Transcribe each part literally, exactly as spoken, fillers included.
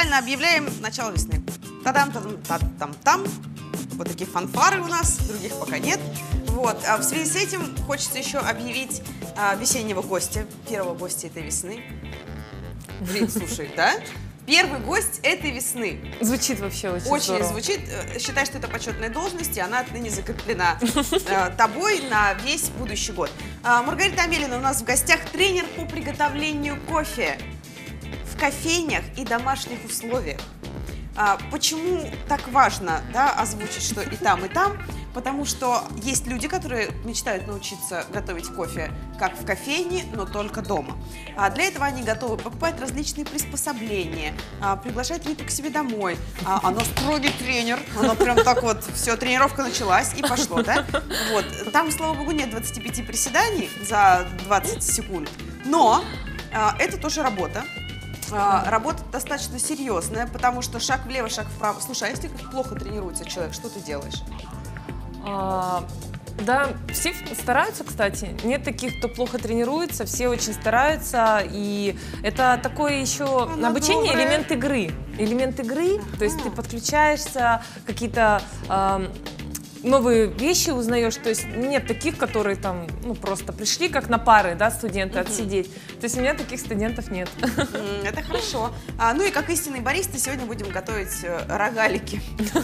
официально объявляем начало весны. Тадам-тадам-там-там. Вот такие фанфары у нас, других пока нет. Вот. А в связи с этим хочется еще объявить а, весеннего гостя, первого гостя этой весны. Блин, слушай, да? Первый гость этой весны. Звучит вообще очень Очень здорово. звучит. Считай, что это почетная должность, и она отныне закреплена э, тобой на весь будущий год. Э, Маргарита Амелина у нас в гостях, тренер по приготовлению кофе в кофейнях и домашних условиях. А, почему так важно, да, озвучить, что и там, и там? Потому что есть люди, которые мечтают научиться готовить кофе как в кофейне, но только дома. А для этого они готовы покупать различные приспособления, а, приглашать Риту к себе домой. А, она строгий тренер, она прям так вот, все, тренировка началась и пошло, да? Вот. Там, слава богу, нет двадцати пяти приседаний за двадцать секунд, но а, это тоже работа. А, работа достаточно серьезная, потому что шаг влево, шаг вправо. Слушай, а если плохо тренируется человек, что ты делаешь? А, да, все стараются, кстати. Нет таких, кто плохо тренируется, все очень стараются. И это такое еще Она обучение, добрая. элемент игры. Элемент игры, Ага. то есть ты подключаешься, какие-то а, новые вещи узнаешь. То есть нет таких, которые там ну, просто пришли как на пары, да, студенты, Мгм. отсидеть. То есть у меня таких студентов нет. М, Это хорошо. А, ну и как истинный бариста сегодня будем готовить э, рогалики.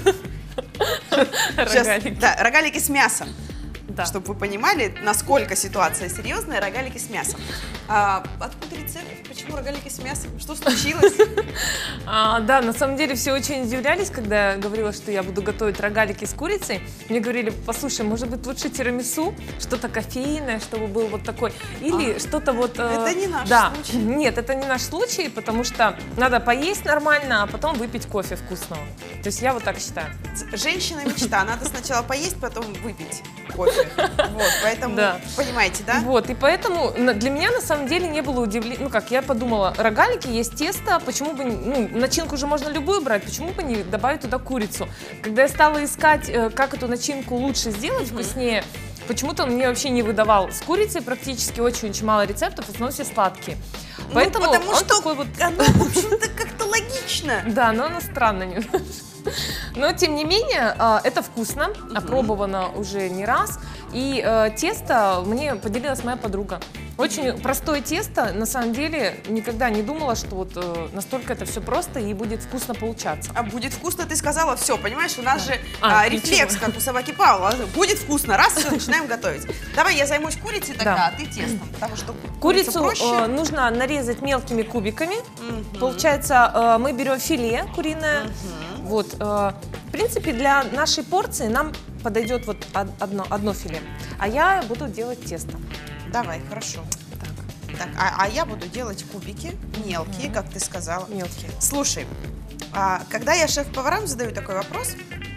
Сейчас, Рогалики. да, рогалики с мясом. Да. Чтобы вы понимали, насколько ситуация серьезная, рогалики с мясом. А, откуда рецепт? Почему рогалики с мясом? Что случилось? А, да, на самом деле все очень удивлялись, когда я говорила, что я буду готовить рогалики с курицей. Мне говорили, послушай, может быть лучше тирамису, что-то кофейное, чтобы был вот такой, или А, что-то вот... э, это не наш да. случай. Нет, это не наш случай, потому что надо поесть нормально, а потом выпить кофе вкусного. То есть я вот так считаю. Женщина мечта. Надо сначала поесть, потом выпить кофе. Вот, поэтому, Да. понимаете, да? Вот, и поэтому на- для меня на самом деле не было удивления, ну как, я подумала, рогалики, есть тесто, почему бы, не- ну, начинку же можно любую брать, почему бы не добавить туда курицу? Когда я стала искать, э, как эту начинку лучше сделать, вкуснее, почему-то он мне вообще не выдавал. С курицей практически очень-очень мало рецептов, в основном все сладкие. Поэтому ну, потому он что такой вот... оно, в общем-то, как-то логично. Да, но оно странно немножко. Но, тем не менее, э, это вкусно, опробовано уже не раз. И э, тесто мне поделилась моя подруга. Очень простое тесто, на самом деле, никогда не думала, что вот э, настолько это все просто и будет вкусно получаться. А будет вкусно, ты сказала, все, понимаешь, у нас Да. же А, а, рефлекс, ничего. как у собаки Павла. Будет вкусно, раз, все, начинаем готовить. Давай я займусь курицей тогда, Да. а ты тестом, потому что курица Курицу проще. э, нужно нарезать мелкими кубиками. Мгм. Получается, э, мы берем филе куриное. Мгм. Вот, э, в принципе, для нашей порции нам подойдет вот од- одно, одно филе. А я буду делать тесто. Давай, хорошо. Так, Так, а, а я буду делать кубики мелкие, как ты сказала. мелкие. Слушай, а, когда я шеф-поварам задаю такой вопрос,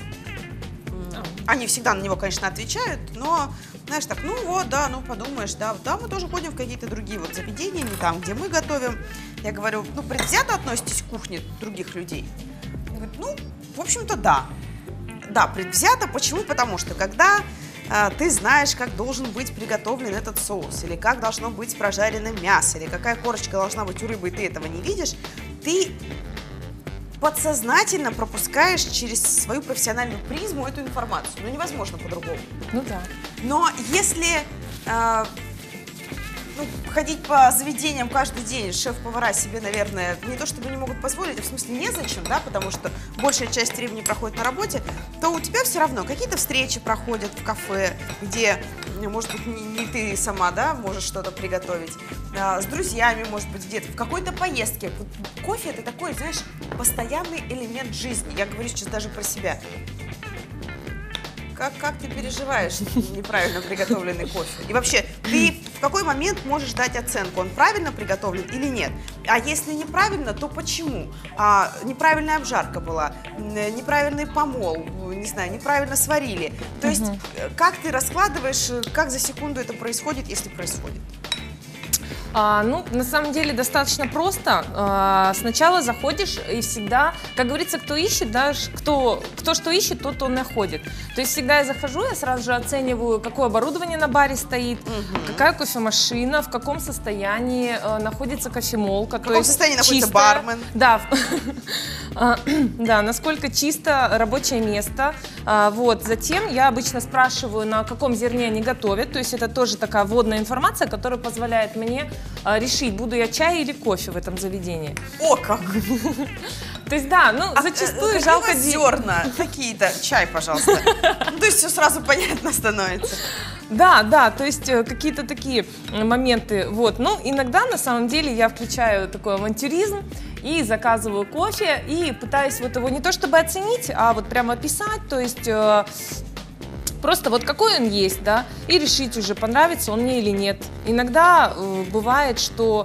м, они всегда на него, конечно, отвечают, но, знаешь, так, ну вот, да, ну подумаешь, да, да, мы тоже ходим в какие-то другие вот заведения, не там, где мы готовим. Я говорю, ну, предвзято относитесь к кухне других людей? Они говорят, ну, в общем-то, да. Да, предвзято. Почему? Потому что когда а, ты знаешь, как должен быть приготовлен этот соус, или как должно быть прожарено мясо, или какая корочка должна быть у рыбы, и ты этого не видишь, ты подсознательно пропускаешь через свою профессиональную призму эту информацию. Ну, невозможно по-другому. Ну да. Но если а, ну, ходить по заведениям каждый день, шеф-повара себе, наверное, не то чтобы не могут позволить, а в смысле незачем, да, потому что большая часть времени проходит на работе, то у тебя все равно какие-то встречи проходят в кафе, где, может быть, не, не ты сама, да, можешь что-то приготовить, а, с друзьями, может быть, где-то, в какой-то поездке. Вот кофе – это такой, знаешь, постоянный элемент жизни. Я говорю сейчас даже про себя. Как, как ты переживаешь неправильно приготовленный кофе? И вообще, ты в какой момент можешь дать оценку, он правильно приготовлен или нет? А если неправильно, то почему? А, неправильная обжарка была, н- неправильный помол, не знаю, неправильно сварили. То есть, Мгм. э, как ты раскладываешь, э, как за секунду это происходит, если происходит? А, ну, на самом деле достаточно просто. А, сначала заходишь и всегда, как говорится, кто ищет, да, кто, кто что ищет, тот он находит. То есть всегда я захожу, я сразу же оцениваю, какое оборудование на баре стоит, угу. какая кофемашина, в каком состоянии э, находится кофемолка. В каком состоянии находится бармен. Да, да, насколько чисто рабочее место. А, вот. Затем я обычно спрашиваю, на каком зерне они готовят. То есть это тоже такая вводная информация, которая позволяет мне решить, буду я чай или кофе в этом заведении. О, как! То есть, да, ну, а, зачастую а, жалко... зерна какие-то. Чай, пожалуйста. Ну, то есть все сразу понятно становится. Да, да, то есть какие-то такие моменты. Вот. Ну, иногда, на самом деле, я включаю такой авантюризм и заказываю кофе, и пытаюсь вот его не то чтобы оценить, а вот прямо описать, то есть... Просто вот какой он есть, да, и решить уже, понравится он мне или нет. Иногда э, бывает, что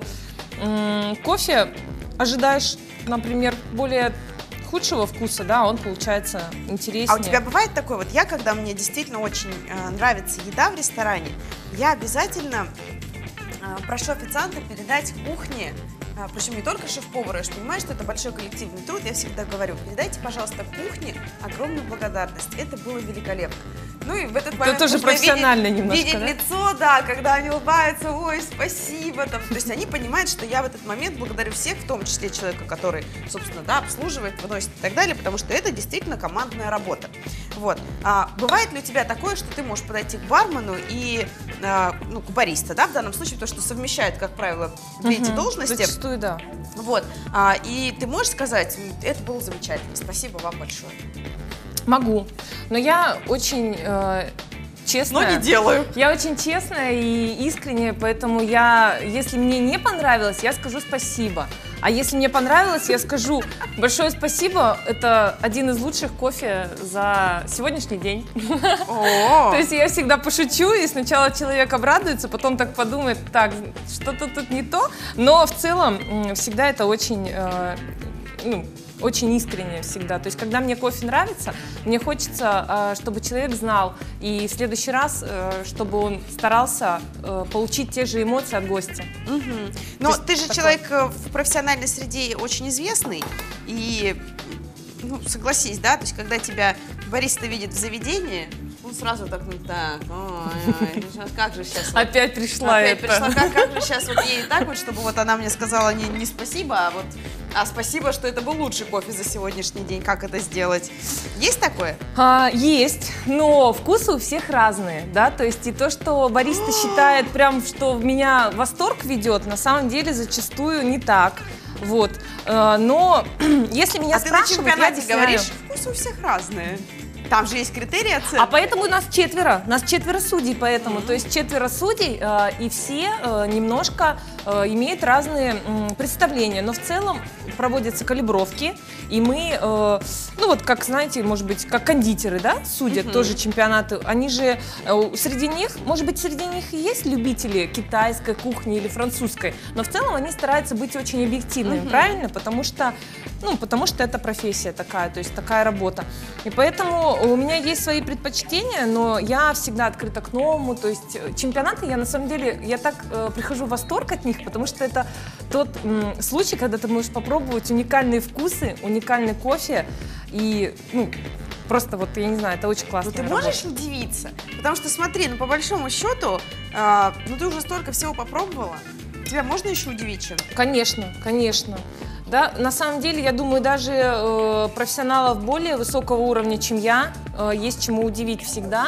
э, кофе ожидаешь, например, более худшего вкуса, да, он получается интереснее. А у тебя бывает такое, вот я, когда мне действительно очень э, нравится еда в ресторане, я обязательно э, прошу официанта передать кухне, А, причем не только шеф-повара, я же понимаю, что это большой коллективный труд, я всегда говорю, передайте, пожалуйста, кухне огромную благодарность, это было великолепно. Ну и в этот момент это тоже профессионально видеть, немножко, видеть да? лицо, да, когда они улыбаются, ой, спасибо, там, то есть они понимают, что я в этот момент благодарю всех, в том числе человека, который, собственно, да, обслуживает, выносит и так далее, потому что это действительно командная работа. Вот. А, бывает ли у тебя такое, что ты можешь подойти к бармену и, а, ну, к бариста, да, в данном случае, потому что совмещают, как правило, две эти должности. Зачастую, да. Вот. А, и ты можешь сказать, это было замечательно, спасибо вам большое. Могу, но я очень э, честная. Но не делаю. Я очень честная и искренняя, поэтому я, если мне не понравилось, я скажу спасибо. А если мне понравилось, я скажу большое спасибо, это один из лучших кофе за сегодняшний день. То есть я всегда пошучу, и сначала человек обрадуется, потом так подумает, так, что-то тут не то, но в целом всегда это очень, ну, очень искренне всегда. То есть, когда мне кофе нравится, мне хочется, чтобы человек знал, и в следующий раз, чтобы он старался получить те же эмоции от гостя. Угу. Но ты же такой человек в профессиональной среде очень известный, и, ну, согласись, да, то есть, когда тебя бариста видит в заведении, он сразу так, ну так, ой, ой, как же сейчас... Вот, опять пришла опять это. пришла, как, как же сейчас вот ей так вот, чтобы вот она мне сказала не, не спасибо, а вот, а спасибо, что это был лучший кофе за сегодняшний день, как это сделать? Есть такое? А, есть, но вкусы у всех разные, да, то есть и то, что бариста считает прям, что в меня восторг ведет, на самом деле зачастую не так. Вот, но если меня а спрашивают, ты на чемпионате я говоришь, вкусы у всех разные. Там же есть критерии оценки. А поэтому у нас четверо, у нас четверо судей, поэтому, mm-hmm. то есть четверо судей, э, и все э, немножко э, имеют разные э, представления, но в целом проводятся калибровки, и мы, э, ну вот как, знаете, может быть, как кондитеры, да, судят mm-hmm. тоже чемпионаты, они же, э, среди них, может быть, среди них и есть любители китайской кухни или французской, но в целом они стараются быть очень объективными, mm-hmm. правильно, потому что, ну, потому что это профессия такая, то есть такая работа, и поэтому у меня есть свои предпочтения, но я всегда открыта к новому, то есть чемпионаты, я на самом деле, я так э, прихожу в восторг от них, потому что это тот м, случай, когда ты можешь попробовать уникальные вкусы, уникальный кофе, и, ну, просто вот, я не знаю, это очень классно. Но ты можешь удивиться, потому что, смотри, ну, по большому счету, э, ну, ты уже столько всего попробовала, тебя можно еще удивить чем-то? Конечно, конечно. Да, на самом деле, я думаю, даже э, профессионалов более высокого уровня, чем я, э, есть чему удивить всегда.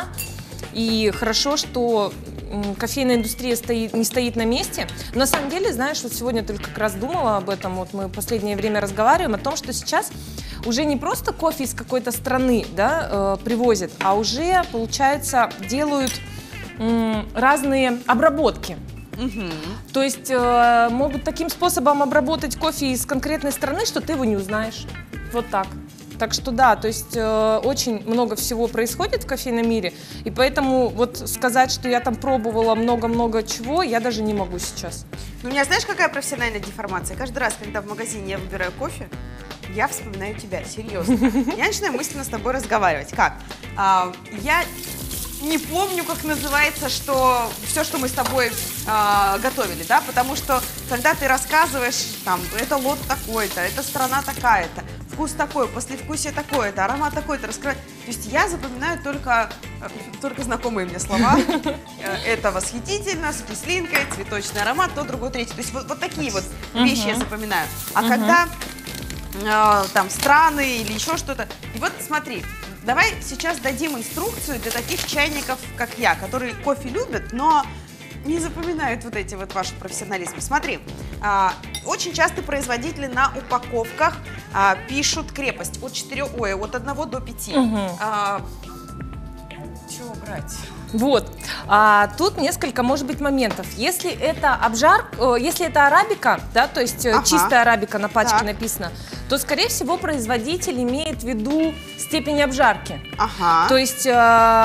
И хорошо, что э, кофейная индустрия стоит, не стоит на месте. Но на самом деле, знаешь, вот сегодня только как раз думала об этом, вот мы в последнее время разговариваем о том, что сейчас уже не просто кофе из какой-то страны, да, э, привозят, а уже, получается, делают э, разные обработки. Угу. То есть э, могут таким способом обработать кофе из конкретной страны, что ты его не узнаешь. Вот так. Так что да, то есть э, очень много всего происходит в кофейном мире, и поэтому вот сказать, что я там пробовала много-много чего, я даже не могу сейчас. Ну, у меня знаешь, какая профессиональная деформация? Каждый раз, когда в магазине я выбираю кофе, я вспоминаю тебя, серьезно. Я начинаю мысленно с тобой разговаривать. Как? А, я не помню, как называется, что все, что мы с тобой э, готовили, да, потому что когда ты рассказываешь, там, это лот такой-то, это страна такая-то, вкус такой, послевкусие такое-то, аромат такой-то, раскрывать. То есть я запоминаю только, только знакомые мне слова. Это восхитительно, с кислинкой, цветочный аромат, то, другое, третье. То есть вот, вот такие вот вещи я запоминаю. А когда э, там страны или еще что-то, и вот смотри, давай сейчас дадим инструкцию для таких чайников, как я, которые кофе любят, но не запоминают вот эти вот ваши профессионализмы. Смотри, а, очень часто производители на упаковках а, пишут крепость от четырёх, ой, от одного до пяти. Угу. А, чего брать? Вот, а, тут несколько, может быть, моментов. Если это обжарка, если это арабика, да, то есть Ага. чистая арабика на пачке Так. написано, то, скорее всего, производитель имеет в виду степень обжарки. Ага. То есть, э,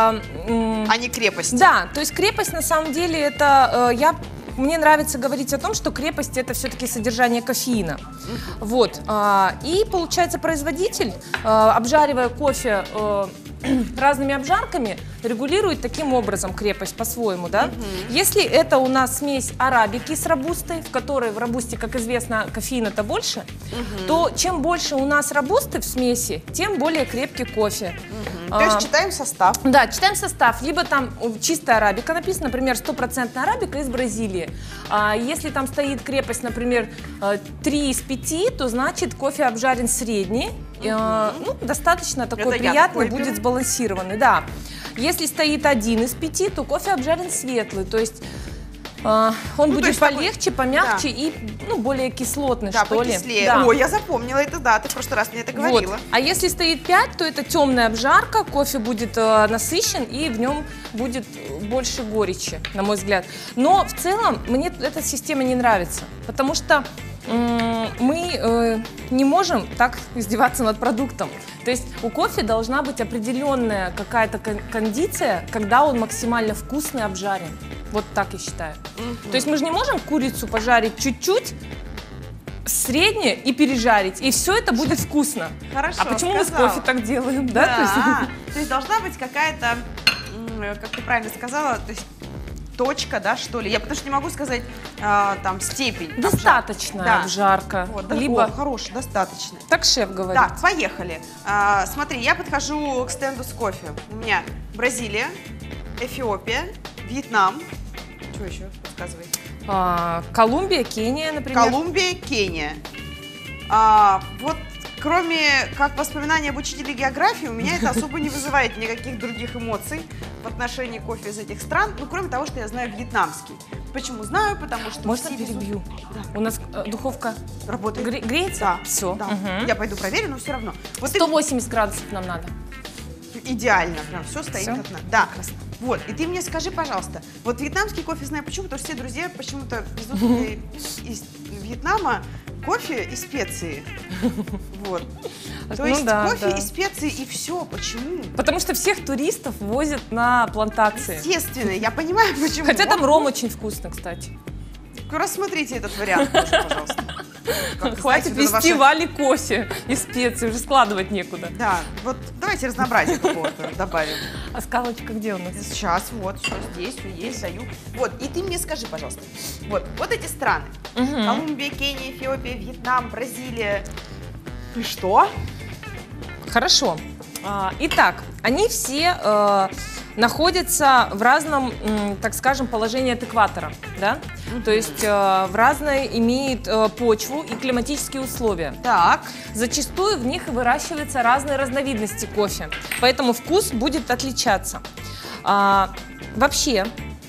м, А не крепость. да, то есть крепость на самом деле это, э, я, мне нравится говорить о том, что крепость это все-таки содержание кофеина. Вот, а, и получается производитель, э, обжаривая кофе э, разными обжарками, регулирует таким образом крепость по-своему, да. Если это у нас смесь арабики с робустой, в которой в робусте, как известно, кофеина-то больше, то чем больше у нас робусты в смеси, тем более крепкий кофе. То есть читаем состав. Да, читаем состав. Либо там чистая арабика написано, например, стопроцентная арабика из Бразилии. А если там стоит крепость, например, три из пяти, то значит кофе обжарен средний. Э, ну, достаточно такой Это я приятный, такой будет беру. сбалансированный. Да. Если стоит один из пяти, то кофе обжарен светлый. То есть э, он Ну, то будет есть такой- полегче, помягче Да. и ну, более кислотный, Да, что ли. покислее. Да. Ой, я запомнила это, да, ты в прошлый раз мне это говорила. Вот. А если стоит пять, то это темная обжарка, кофе будет э, насыщен и в нем будет больше горечи, на мой взгляд. Но в целом мне эта система не нравится, потому что м, мы э, не можем так издеваться над продуктом. То есть у кофе должна быть определенная какая-то кон- кондиция, когда он максимально вкусный, обжарен. Вот так я считаю. То есть мы же не можем курицу пожарить чуть-чуть, среднее и пережарить, и все это будет вкусно. Хорошо, А почему мы с сказала. кофе так делаем, да? Да, То есть- то есть должна быть какая-то, м, как ты правильно сказала, то есть точка, да, что ли. Я потому что не могу сказать а, там степень. обжарки. Достаточная Да. обжарка. Вот, да, Либо, о, хороший, достаточно. так шеф говорит. Так, поехали. А, смотри, я подхожу к стенду с кофе. У меня Бразилия, Эфиопия, Вьетнам. Что еще? Подсказывай. А, Колумбия, Кения, например. Колумбия, Кения. А, вот кроме как воспоминаний об учителе географии, у меня это особо не вызывает никаких других эмоций в отношении кофе из этих стран, ну кроме того, что я знаю вьетнамский. Почему знаю? Потому что Можно все везут- перебью? Да. У нас э, духовка Работает. гре- греется? Да, Все. да. Я пойду проверю, но все равно. Вот сто восемьдесят градусов нам надо. и- идеально, прям все стоит Всё? как надо. Да. Вот, и ты мне скажи, пожалуйста, вот вьетнамский кофе знаю почему, потому что все друзья почему-то везут мне из Вьетнама кофе и специи. Вот. То Ну есть да, кофе да. и специи и все. Почему? Потому что всех туристов возят на плантации. Естественно, я понимаю, почему. Хотя там Вот, ром очень вкусный, кстати. рассмотрите этот вариант тоже, пожалуйста. Как, Хватит знаете, вот вести ваши- Вали кофе и специи, уже складывать некуда. Да, вот давайте разнообразие какого-то добавим. А скалочка где у нас? Сейчас, вот, все здесь, все есть, даю. Вот, и ты мне скажи, пожалуйста, вот, вот эти страны. Мгм. Колумбия, Кения, Эфиопия, Вьетнам, Бразилия. И что? Хорошо. А, Итак, они все э, находятся в разном, м, так скажем, положении от экватора, да? То есть э, в разной имеет э, почву и климатические условия. Так. Зачастую в них выращиваются разные разновидности кофе, поэтому вкус будет отличаться. А, вообще,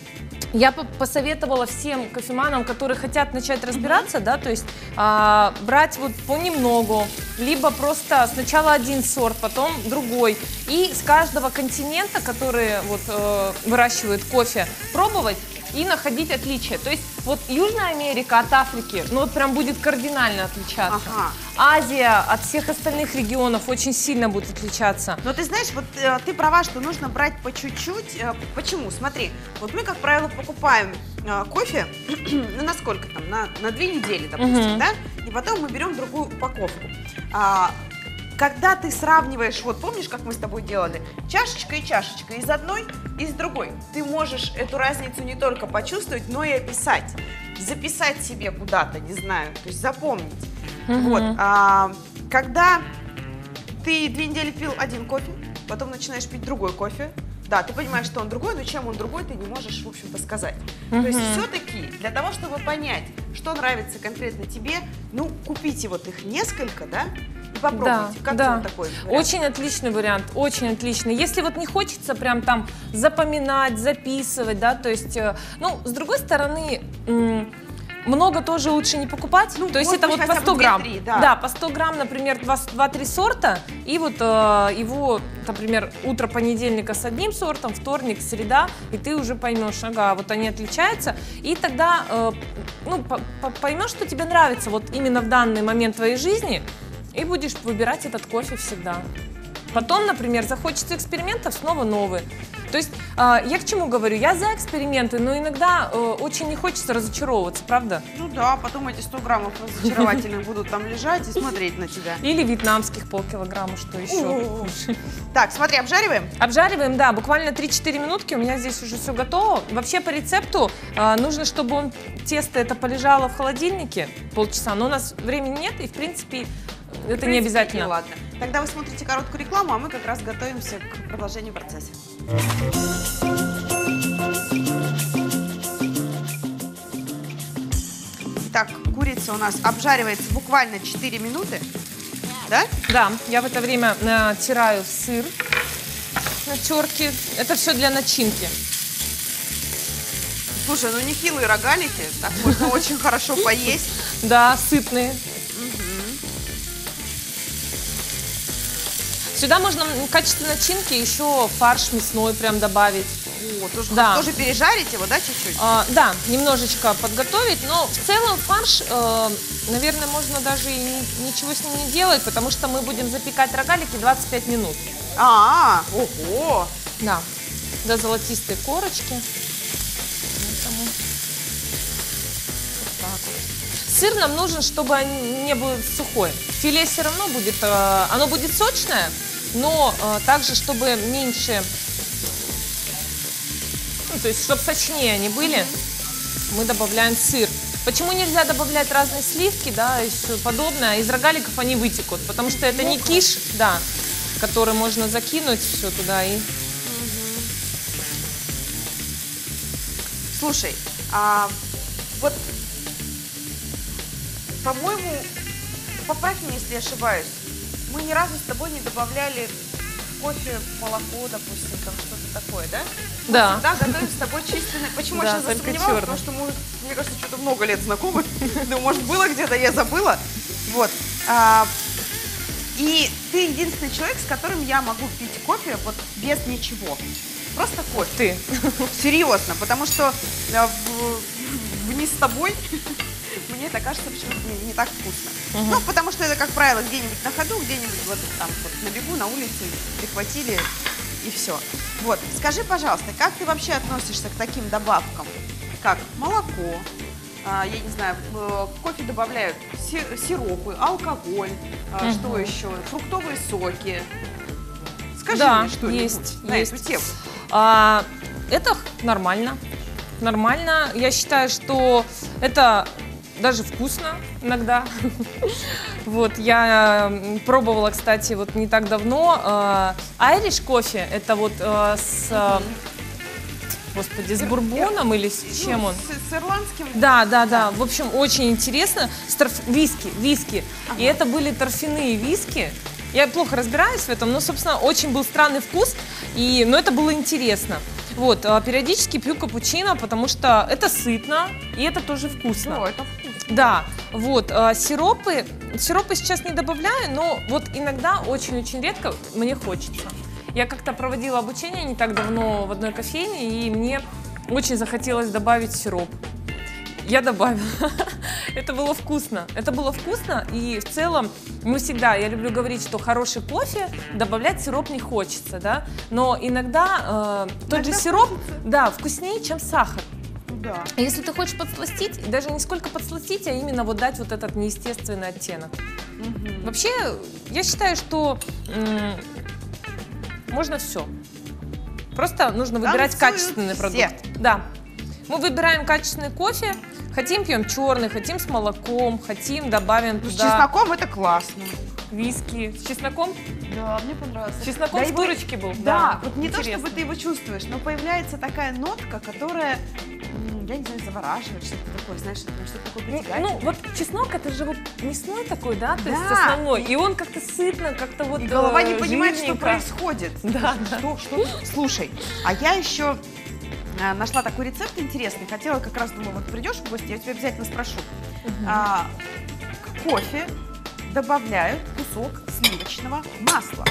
я бы посоветовала всем кофеманам, которые хотят начать разбираться, да, то есть а, брать вот понемногу, либо просто сначала один сорт, потом другой, и с каждого континента, который вот э, выращивает кофе, пробовать и находить отличия. То есть вот Южная Америка от Африки, ну вот прям будет кардинально отличаться. Ага. Азия от всех остальных регионов очень сильно будет отличаться. Но ты знаешь, вот э, ты права, что нужно брать по чуть-чуть. Э, почему? Смотри, вот мы, как правило, покупаем э, кофе, ну, на сколько там, на, на две недели, допустим, Мгм. да? И потом мы берем другую упаковку. А, когда ты сравниваешь, вот помнишь, как мы с тобой делали, чашечка и чашечка, из одной и из другой, ты можешь эту разницу не только почувствовать, но и описать, записать себе куда-то, не знаю, то есть запомнить. Угу. Вот, а, когда ты две недели пил один кофе, потом начинаешь пить другой кофе, да, ты понимаешь, что он другой, но чем он другой, ты не можешь, в общем-то, сказать. Uh-huh. То есть все-таки для того, чтобы понять, что нравится конкретно тебе, ну, купите вот их несколько, да, и попробуйте. Да, как да. тебе такой вариант? Очень отличный вариант, очень отличный. Если вот не хочется прям там запоминать, записывать, да, то есть, ну, с другой стороны, много тоже лучше не покупать, ну, то есть это вот по сто грамм. две-три, да. да, по сто грамм, например, два-три сорта, и вот э, его, например, утро понедельника с одним сортом, вторник, среда, и ты уже поймешь, ага, вот они отличаются, и тогда э, ну, поймешь, что тебе нравится вот именно в данный момент твоей жизни, и будешь выбирать этот кофе всегда. Потом, например, захочется экспериментов, снова новый. То есть э, я к чему говорю? Я за эксперименты, но иногда э, очень не хочется разочаровываться, правда? Ну да, потом эти сто граммов разочаровательных будут там лежать и смотреть на тебя. Или вьетнамских полкилограмма, что еще. Так, смотри, обжариваем? Обжариваем, да, буквально три-четыре минутки, у меня здесь уже все готово. Вообще по рецепту э, нужно, чтобы он, тесто это полежало в холодильнике полчаса, но у нас времени нет, и в принципе это в принципе, не обязательно. Ладно. Тогда вы смотрите короткую рекламу, а мы как раз готовимся к продолжению процесса. Так, курица у нас обжаривается буквально четыре минуты, да? Да, я в это время натираю сыр на терке. Это все для начинки. Слушай, ну нехилые рогалики, так можно очень хорошо поесть. Да, сытные. Сюда можно в качестве начинки еще фарш мясной прям добавить. О, тоже, да. тоже пережарить его, да, чуть-чуть? А, да, немножечко подготовить, но в целом фарш, э, наверное, можно даже и не, ничего с ним не делать, потому что мы будем запекать рогалики двадцать пять минут. А, -а, -а ого! Да, до золотистой корочки. Поэтому вот так вот. Сыр нам нужен, чтобы он не был сухой. Филе все равно будет, э, оно будет сочное, но э, также, чтобы меньше, ну, то есть, чтобы сочнее они были, mm-hmm. мы добавляем сыр. Почему нельзя добавлять разные сливки, да, и все подобное? Из рогаликов они вытекут, потому что это не киш, да, который можно закинуть все туда и... Mm-hmm. Слушай, а вот, по-моему, поправь меня, если я ошибаюсь, мы ни разу с тобой не добавляли в кофе молоко, допустим, там что-то такое, да? Да. Мы всегда готовим с тобой численный. Почему да, я сейчас засомневалась? Потому что мы, мне кажется, что-то много лет знакомы. Ну, может, было где-то, я забыла. Вот. А, и ты единственный человек, с которым я могу пить кофе вот без ничего. Просто кофе. Ты. Серьезно, потому что вниз с тобой... Мне это кажется почему-то не, не так вкусно. Uh-huh. Ну, потому что это, как правило, где-нибудь на ходу, где-нибудь вот там вот на бегу, на улице прихватили и все. Вот, скажи, пожалуйста, как ты вообще относишься к таким добавкам, как молоко, а, я не знаю, кофе добавляют сиропы, алкоголь, а, uh-huh. что еще, фруктовые соки. Скажи да, мне что-нибудь есть, на есть. эту тему. А, это нормально. Нормально. Я считаю, что это даже вкусно иногда. Вот, я пробовала, кстати, вот не так давно. Айриш кофе, это вот с, господи, с бурбоном или с чем он? С, с ирландским? Да, да, да. В общем, очень интересно. С торф... Виски, виски. Ага. И это были торфяные виски. Я плохо разбираюсь в этом, но, собственно, очень был странный вкус, и, но это было интересно. Вот, периодически пью капучино, потому что это сытно, и это тоже вкусно. О, это вкусно. Да, вот, сиропы, сиропы сейчас не добавляю, но вот иногда, очень-очень редко мне хочется. Я как-то проводила обучение не так давно в одной кофейне, и мне очень захотелось добавить сироп. Я добавила. Это было вкусно. Это было вкусно, и в целом мы всегда, я люблю говорить, что хороший кофе добавлять сироп не хочется, да, но иногда э, тот же сироп, да, вкуснее, чем сахар. да. Если ты хочешь подсластить, даже не сколько подсластить, а именно вот дать вот этот неестественный оттенок. Мгм. Вообще, я считаю, что м, можно все. Просто нужно выбирать Танцуют качественный все. продукт. Да. Мы выбираем качественный кофе. Хотим пьем черный, хотим с молоком, хотим добавим Ну, с туда чесноком это классно. виски. С чесноком? Да, мне понравилось. Чесноком Да, с его- турочки был. Да, вот не то, интересно. чтобы ты его чувствуешь, но появляется такая нотка, которая, м, я не знаю, завораживает, что-то такое, знаешь, что-то что-то такое Ну, притягательное. ну, вот чеснок, это же вот мясной такой, да, то есть Да. основной. И он как-то сытно, как-то вот И голова не э, понимает, что жирненько. происходит. Да, да. Что, что? Слушай, а я еще а, нашла такой рецепт интересный. Хотела как раз, думаю, вот придешь в гости, я тебя обязательно спрошу. Мгм. А, к кофе добавляют кусок сливочного масла.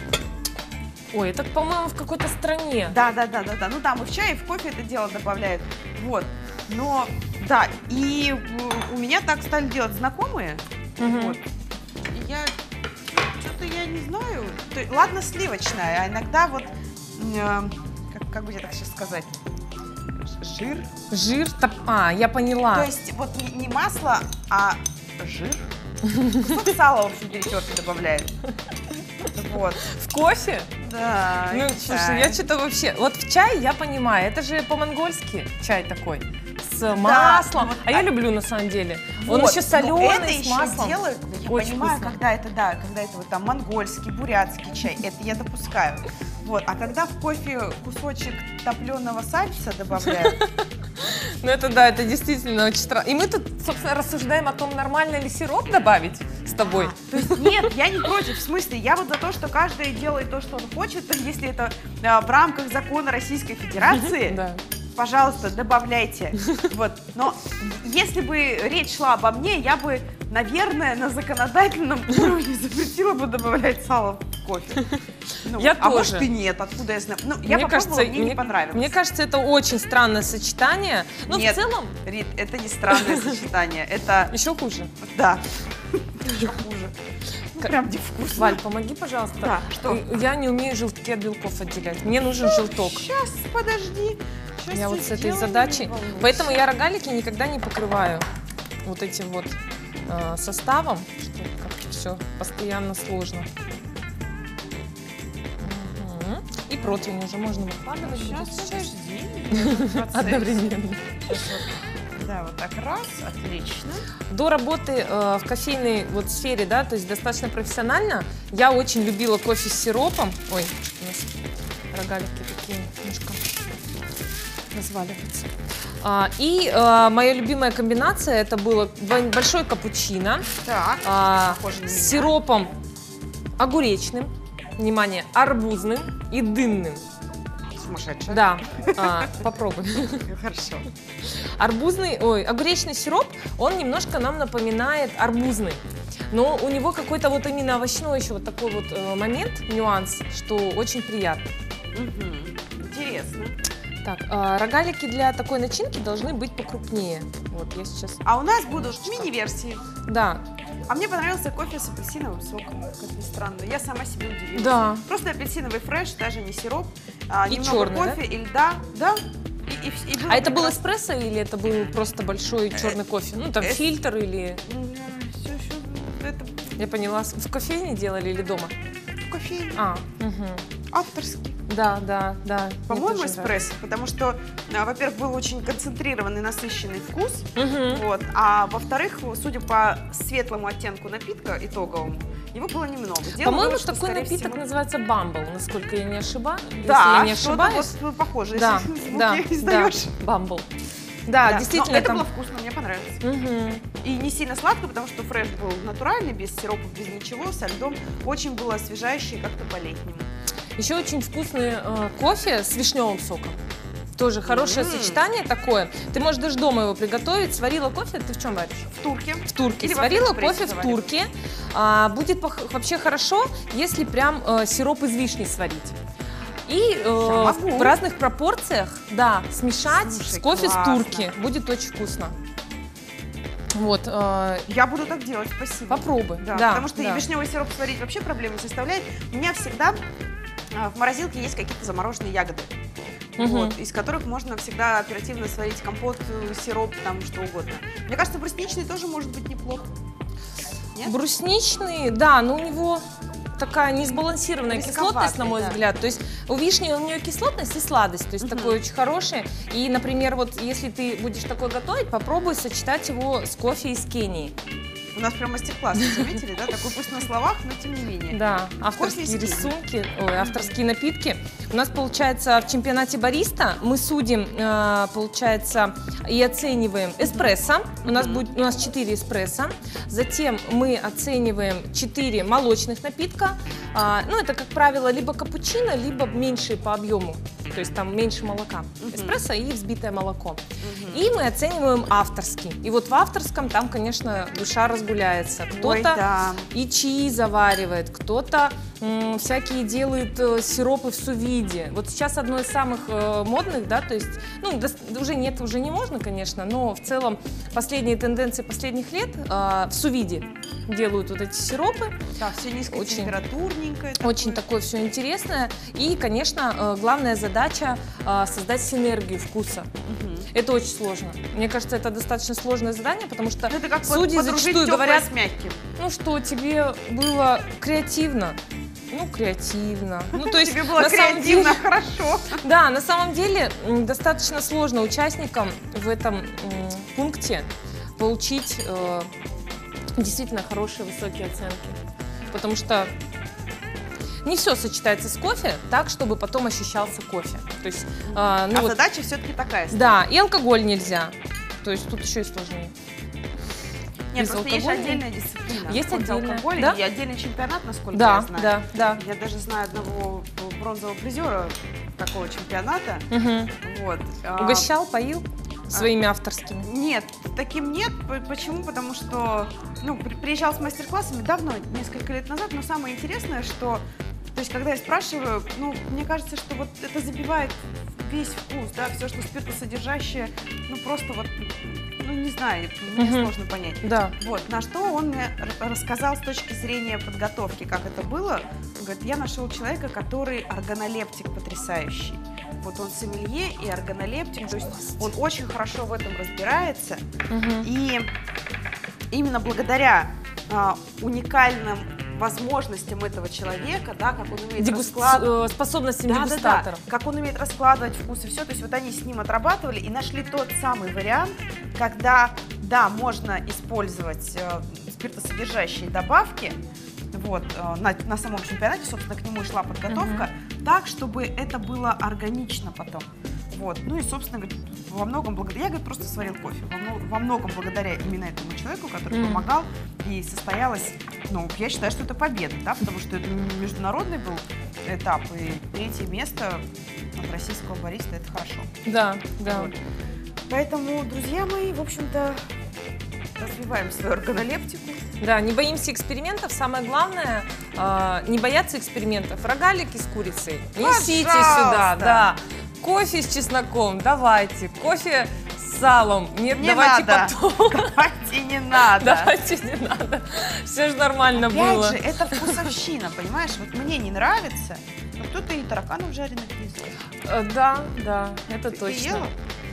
Ой, это, по-моему, в какой-то стране. Да, да, да, да, да. Ну там и в чай, и в кофе это дело добавляют. Вот. Но, да, и э, у меня так стали делать знакомые. Мгм. Вот. И я, что-то я не знаю. То есть, ладно, сливочная, а иногда вот, э, как, как бы я так сейчас сказать, Ж- жир. Жир, топ- а, я поняла. То есть вот не, не масло, а жир. Кусок сала, в общем, перетерки добавляют. Вот. В кофе? Да. Ну, и слушай, чай. я что-то вообще... Вот в чай я понимаю, это же по-монгольски чай такой, с маслом. вот а я так. люблю на самом деле. Он Вот, еще но соленый, это с еще маслом. делают, я Очень понимаю, вкусно. когда это, да, когда это вот там монгольский, бурятский чай, это я допускаю. Вот, а когда в кофе кусочек топленого сальса добавляют, Ну это да, это действительно очень странно. И мы тут, собственно, рассуждаем о том, нормально ли сироп добавить с тобой. то есть нет, я не против, в смысле, я вот за то, что каждый делает то, что он хочет, если это а, в рамках закона Российской Федерации, Да. пожалуйста, добавляйте. Вот. Но если бы речь шла обо мне, я бы, наверное, на законодательном уровне запретила бы добавлять сало в кофе. Ну, Я а тоже. может и нет, откуда я знаю. Ну, я Мне попробовала, кажется, мне не понравилось. Мне кажется, это очень странное сочетание. Но Нет. в целом Рит, это не странное сочетание, это, еще хуже. да, еще хуже. Ну, Как- прям невкусно. Валь, помоги, пожалуйста. Да, что? Э, Я не умею желтки от белков отделять. Мне нужен желток. Сейчас, подожди. Щас Я вот с всё этой сделаю, задачей. не волнуйся. Поэтому я рогалики никогда не покрываю вот этим вот э, составом, что как-то все постоянно сложно. Мгм. И противень уже можно выкладывать. будет Сейчас, сейчас. подожди. Процесс. Одновременно. Да, вот так раз, отлично. До работы э, в кофейной вот сфере, да, то есть достаточно профессионально, я очень любила кофе с сиропом. Ой, у нас рогалики такие немножко разваливаются. А, и э, моя любимая комбинация это было бо- большой капучино Так, а, похоже на с меня. сиропом огуречным, внимание, арбузным и дынным. Сумасшедшая. Да, а, попробуй. Хорошо. Арбузный, ой, огуречный сироп, он немножко нам напоминает арбузный. Но у него какой-то вот именно овощной еще вот такой вот э, момент, нюанс, что очень приятно. Мгм. Интересно. Так, а, рогалики для такой начинки должны быть покрупнее. Вот, я сейчас... А у нас будут мини-версии. Да, А мне понравился кофе с апельсиновым соком, как ни странно. Я сама себе удивилась. да. Просто апельсиновый фреш, даже не сироп, а И немного черный, кофе и льда. Да. И, и- и было А это был прекрасно. эспрессо или это был просто большой черный кофе? Ну, там э- фильтр или... М, всё ещё это Я поняла, в кофейне делали или дома? в кофейне. А, мгм. Авторский. Да, да, да. мне По-моему, тоже эспрессо, потому что, а, во-первых, был очень концентрированный, насыщенный вкус, нравится. Мгм. вот, а во-вторых, судя по светлому оттенку напитка итоговому, его было немного. Дело По-моему, было, что, такой скорее напиток всего- называется бамбл, насколько я не ошибаюсь. Да, если я не что-то ошибаюсь. вот похоже, Да, если звуки да, издаешь. да, бамбл. Да, Да, действительно, но это там... было вкусно, мне понравилось. Мгм. И не сильно сладко, потому что фреш был натуральный, без сиропов, без ничего, со льдом. Очень было освежающе и как-то по-летнему. Еще очень вкусный э, кофе с вишневым соком. Тоже хорошее М. сочетание такое. Ты можешь даже дома его приготовить. Сварила кофе, ты в чем варишь? В турке. В турке. Или во Сварила фреш-прессе кофе в завариваю. турке. А, будет пох- вообще хорошо, если прям э, сироп из вишни сварить. И э, Я могу. в разных пропорциях, да, смешать Слушай, с кофе классно. с турки. Будет очень вкусно. Вот, э, Я буду так делать, спасибо. попробуй. Да, Да, потому что да. и вишневый сироп сварить вообще проблемы не составляет. У меня всегда а, в морозилке есть какие-то замороженные ягоды. Мгм. вот, из которых можно всегда оперативно сварить компот, э, сироп, там что угодно. Мне кажется, брусничный тоже может быть неплохо. Нет? Брусничный, да, но у него такая несбалансированная Рисковатый, кислотность, на мой да. взгляд. То есть у вишни у нее кислотность и сладость, то есть Мгм. такой очень хороший. И, например, вот если ты будешь такой готовить, попробуй сочетать его с кофе из Кении. У нас прям мастер-класс, вы заметили, да? Такой пусть на словах, но тем не менее. Да, Кофе авторские из Кении. рисунки, ой, авторские напитки. У нас получается в чемпионате бариста мы судим, э, получается, и оцениваем эспрессо. У нас Мгм. будет, у нас четыре эспрессо. Затем мы оцениваем четыре молочных напитка. А, ну, это, как правило, либо капучино, либо меньшие по объему. То есть там меньше молока. Мгм. Эспрессо и взбитое молоко. Мгм. И мы оцениваем авторский. И вот в авторском там, конечно, душа разгуляется. Ой, Кто-то да. и чаи заваривает, кто-то м, всякие делает э, сиропы в сувиде. Вот сейчас одно из самых э, модных, да, то есть, ну, дос- уже нет, уже не можно, конечно, но в целом последние тенденции последних лет э, в сувиде делают вот эти сиропы. Да, все Очень- низкотемпературненькое. Очень такое все интересное. И, конечно, э, главная задача э, создать синергию вкуса. Мгм. Это очень сложно. Мне кажется, это достаточно сложное задание, потому что Ну, это как судьи подружить зачастую тёплое говорят, с мягким. ну что, тебе было креативно. Ну, креативно. Ну, то есть, Тебе было на самом креативно, деле, хорошо. да, на самом деле м, достаточно сложно участникам в этом м, пункте получить э, действительно хорошие высокие оценки. Потому что не все сочетается с кофе так, чтобы потом ощущался кофе. То есть, э, ну А вот, задача все-таки такая. да, и алкоголь нельзя. То есть тут еще и сложнее. Нет, без просто есть алкоголя. отдельная дисциплина. Есть Какой-то отдельная, алкоголь да? и отдельный чемпионат, насколько Да, я знаю. да, да. Я даже знаю одного бронзового призера такого чемпионата. Мгм. Вот. А, Угощал, поил своими авторскими. Нет, таким нет. П- Почему? Потому что, ну, при- приезжал с мастер-классами давно, несколько лет назад, но самое интересное, что, то есть, когда я спрашиваю, ну, мне кажется, что вот это забивает весь вкус, да, все, что спиртосодержащее, ну, просто вот, ну, не знаю, мне Мгм. сложно понять. Да. Вот, на что он мне р- рассказал с точки зрения подготовки, как это было. Он говорит, я нашел человека, который органолептик потрясающий. Вот он сомелье и органолептик, то есть он очень хорошо в этом разбирается. Мгм. И именно благодаря а, уникальным возможностям этого человека, да, как он умеет Дегуст- раскладывать. э, способности Да, да, да. дегустатора. Как он умеет раскладывать вкус и все. То есть вот они с ним отрабатывали и нашли тот самый вариант, когда, да, можно использовать э, спиртосодержащие добавки, вот, э, на, на самом чемпионате, собственно, к нему и шла подготовка, так, чтобы это было органично потом. Вот. Ну и, собственно, говорит, во многом благодаря, я, говорит, просто сварил кофе, во, мно- во многом благодаря именно этому человеку, который Мгм. помогал, и состоялась, ну, я считаю, что это победа, да, потому что это международный был этап, и третье место от российского бариста, это хорошо. Да, да. Вот. Поэтому, друзья мои, в общем-то, развиваем свою органолептику. Да, не боимся экспериментов. Самое главное, э, не бояться экспериментов. Рогалики с курицей несите Пожалуйста. сюда, да. Кофе с чесноком, давайте. Кофе с салом. Нет, Не давайте надо. потом. Давайте не надо. Давайте, не надо. Все же нормально Опять было. же, это вкусовщина, понимаешь? Вот мне не нравится, но кто-то и тараканов жареных ест. Э, Да, да, это Ты точно. ела?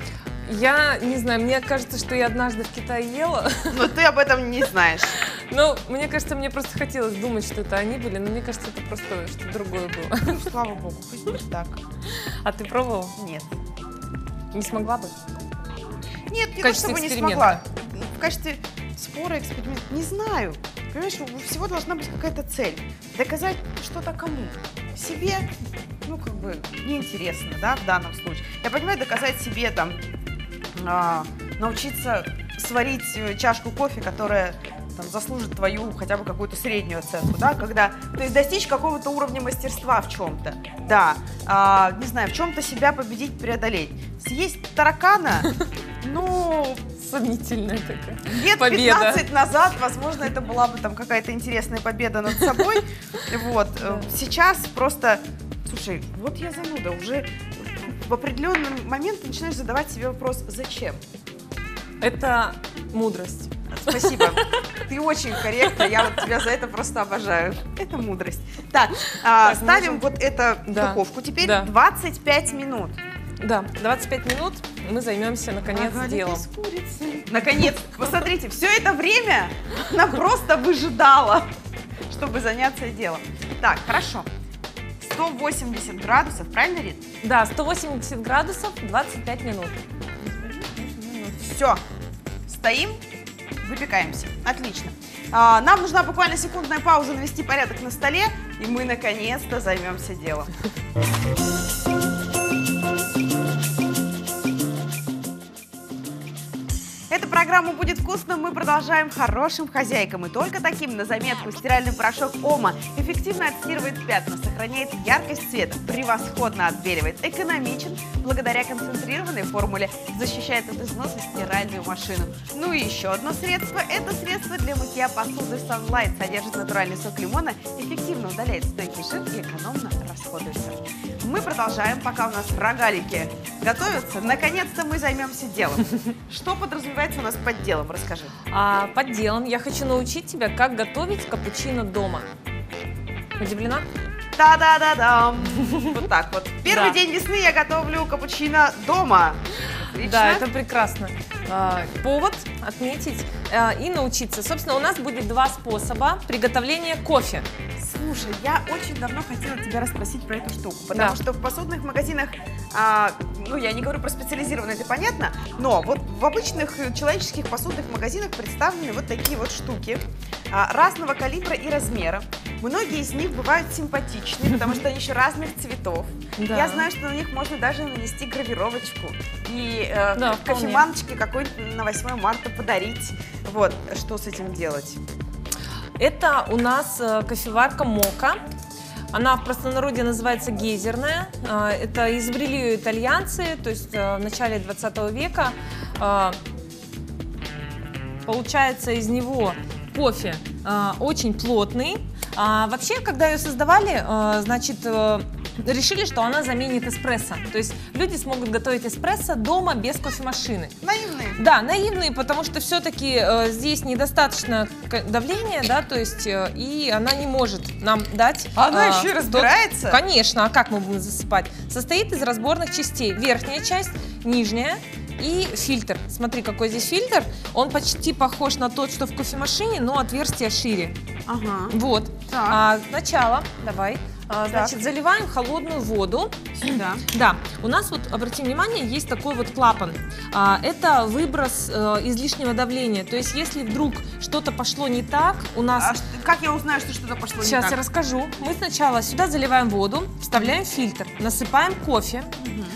Я не знаю, мне кажется, что я однажды в Китае ела. Но ты об этом не знаешь. Ну, мне кажется, мне просто хотелось думать, что это они были, но мне кажется, это просто что-то другое было. Ну, слава богу, пусть будет так. А ты пробовал? Нет. Не смогла бы? Нет, не то, качестве чтобы не эксперимента. смогла. В качестве спора, эксперимента, не знаю. Понимаешь, у всего должна быть какая-то цель. Доказать что-то кому? Себе, ну, как бы, неинтересно, да, в данном случае. Я понимаю, доказать себе, там, а, научиться сварить э, чашку кофе, которая там, заслужит твою хотя бы какую-то среднюю оценку, да, когда, то есть достичь какого-то уровня мастерства в чем-то, да, а, не знаю, в чем-то себя победить, преодолеть. Съесть таракана, ну, Сомнительная такая. лет Победа. пятнадцать назад, возможно, это была бы там какая-то интересная победа над собой, вот, Да. сейчас просто, слушай, вот я зануда, уже в определенный момент ты начинаешь задавать себе вопрос, зачем? Это мудрость. Спасибо. Ты очень корректна, я вот тебя за это просто обожаю. Это мудрость. Так, а, Так, ставим можем- вот это в Да. духовку. Теперь Да. двадцать пять минут. Да, двадцать пять минут мы займемся наконец Рогалики делом. с курицей. Наконец, посмотрите, все это время она просто выжидала, чтобы заняться делом. Так, хорошо. сто восемьдесят градусов, правильно, Рит? Да, сто восемьдесят градусов, двадцать пять минут. Все, стоим, выпекаемся. Отлично. А, нам нужна буквально секундная пауза, навести порядок на столе, и мы наконец-то займемся делом. Эта программа «Будет вкусно» мы продолжаем хорошим хозяйкам. И только таким на заметку стиральный порошок Омо эффективно отстирывает пятна, сохраняет яркость цвета, превосходно отбеливает, экономичен благодаря концентрированной формуле, защищает от износа стиральную машину. Ну и еще одно средство – это средство для мытья посуды Sunlight. Содержит натуральный сок лимона, эффективно удаляет стойкий жир и экономно расходуется. Мы продолжаем, пока у нас рогалики готовятся. Наконец-то мы займемся делом. Что подразумевается у нас под делом? Расскажи. А под делом я хочу научить тебя, как готовить капучино дома. Удивлена? Та-да-да-дам! Вот так вот. Первый Да. день весны я готовлю капучино дома. Отлично. Да, это прекрасно. А, повод отметить а, и научиться. Собственно, у нас будет два способа приготовления кофе. Слушай, я очень давно хотела тебя расспросить про эту штуку, потому Да. что в посудных магазинах, а, ну, я не говорю про специализированные, это понятно, но вот в обычных человеческих посудных магазинах представлены вот такие вот штуки а, разного калибра и размера. Многие из них бывают симпатичны, потому что они еще разных цветов. Да. Я знаю, что на них можно даже нанести гравировочку и э, Да, вполне. кофеманочки какой-нибудь на восьмое марта подарить. Вот, что с этим делать? Это у нас э, кофеварка Мока. Она в простонародье называется гейзерная. Э, Это изобрели ее итальянцы, то есть э, в начале двадцатого века. Э, Получается из него кофе э, очень плотный. А вообще, когда ее создавали, э, значит, э, решили, что она заменит эспрессо. То есть люди смогут готовить эспрессо дома без кофемашины. Наивные. Да, наивные, потому что все-таки э, здесь недостаточно к- давления, да, то есть э, и она не может нам дать. Она э, еще и тот- разбирается? Конечно, а как мы будем засыпать? Состоит из разборных частей. Верхняя часть, нижняя и фильтр. Смотри, какой здесь фильтр. Он почти похож на тот, что в кофемашине, но отверстие шире. Ага. Вот. Так. А, сначала, давай, а, Так. значит, заливаем холодную воду. Сюда. Да, у нас вот, обратим внимание, есть такой вот клапан. А, это выброс э, излишнего давления. То есть, если вдруг что-то пошло не так, у нас... А ш- как я узнаю, что что-то пошло Сейчас не я так? расскажу. Мы сначала сюда заливаем воду, вставляем фильтр, насыпаем кофе,